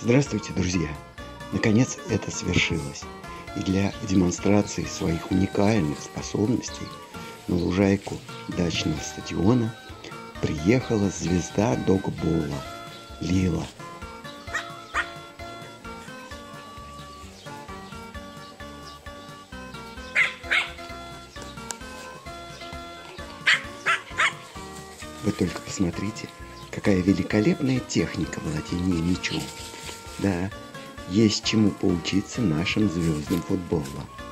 Здравствуйте, друзья! Наконец это свершилось. И для демонстрации своих уникальных способностей на лужайку дачного стадиона приехала звезда догбола Лила. Вы только посмотрите, какая великолепная техника владения мячом. Да, есть чему поучиться нашим звездам футбола.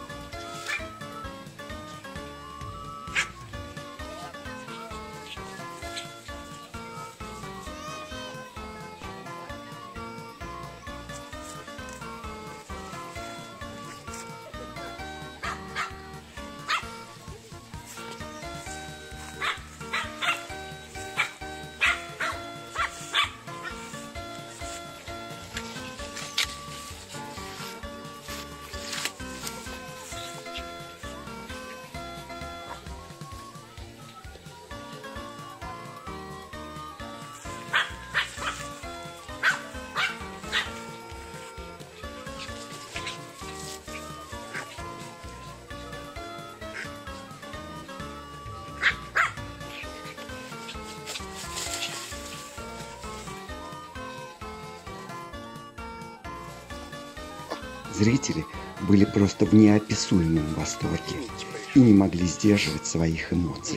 Зрители были просто в неописуемом восторге и не могли сдерживать своих эмоций.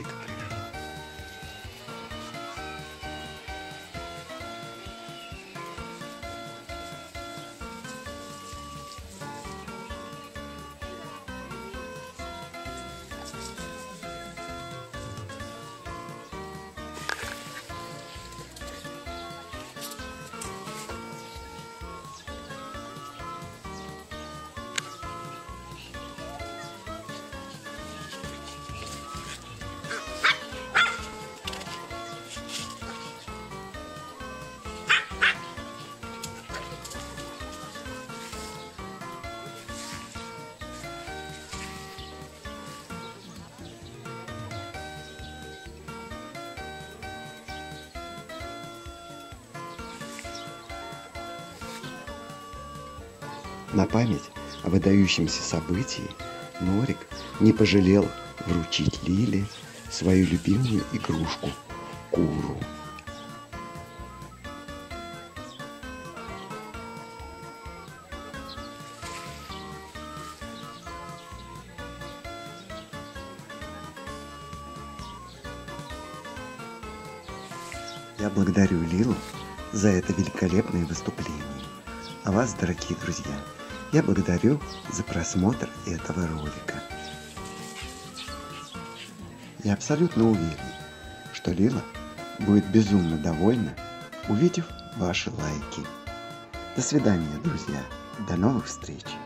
На память о выдающемся событии Норик не пожалел вручить Лиле свою любимую игрушку – куру. Я благодарю Лилу за это великолепное выступление. А вас, дорогие друзья, я благодарю за просмотр этого ролика. Я абсолютно уверен, что Лила будет безумно довольна, увидев ваши лайки. До свидания, друзья. До новых встреч.